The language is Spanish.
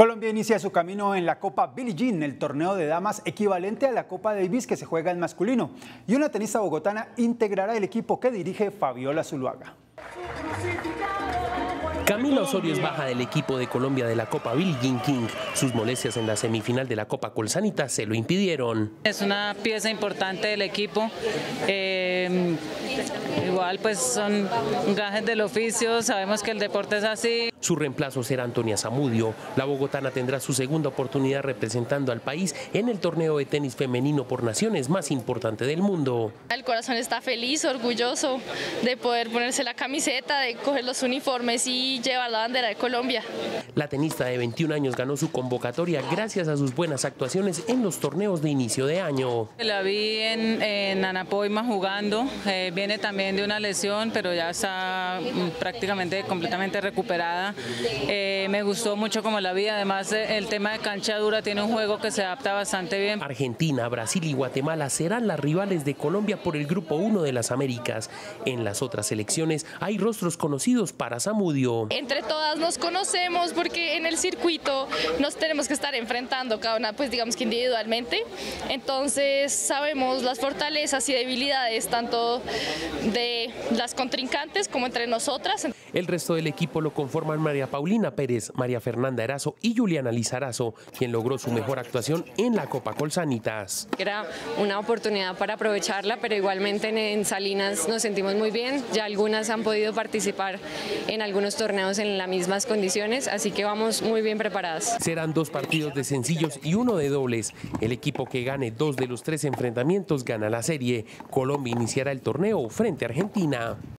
Colombia inicia su camino en la Copa Billie Jean, el torneo de damas equivalente a la Copa Davis que se juega en masculino. Y una tenista bogotana integrará el equipo que dirige Fabiola Zuluaga. Camila Osorio es baja del equipo de Colombia de la Copa Billie Jean King. Sus molestias en la semifinal de la Copa Colsanitas se lo impidieron. Es una pieza importante del equipo. Igual pues son gajes del oficio, sabemos que el deporte es así. Su reemplazo será Antonia Zamudio. La bogotana tendrá su segunda oportunidad representando al país en el torneo de tenis femenino por naciones más importante del mundo. El corazón está feliz, orgulloso de poder ponerse la camiseta, de coger los uniformes y llevar la bandera de Colombia. La tenista de 21 años ganó su convocatoria gracias a sus buenas actuaciones en los torneos de inicio de año. La vi en Anapoima jugando, viene también de una lesión, pero ya está prácticamente completamente recuperada. Me gustó mucho como la vi, además el tema de cancha dura, tiene un juego que se adapta bastante bien. Argentina, Brasil y Guatemala serán las rivales de Colombia por el Grupo 1 de las Américas. En las otras selecciones hay rostros conocidos para Zamudio. Entre todas nos conocemos porque en el circuito nos tenemos que estar enfrentando cada una, pues digamos que individualmente. Entonces sabemos las fortalezas y debilidades tanto de las contrincantes como entre nosotras. El resto del equipo lo conforman María Paulina Pérez, María Fernanda Erazo y Juliana Lizarazo, quien logró su mejor actuación en la Copa Colsanitas. Era una oportunidad para aprovecharla, pero igualmente en Salinas nos sentimos muy bien. Ya algunas han podido participar en algunos torneos en las mismas condiciones, así que vamos muy bien preparadas. Serán 2 partidos de sencillos y 1 de dobles. El equipo que gane 2 de los 3 enfrentamientos gana la serie. Colombia iniciará el torneo frente a Argentina.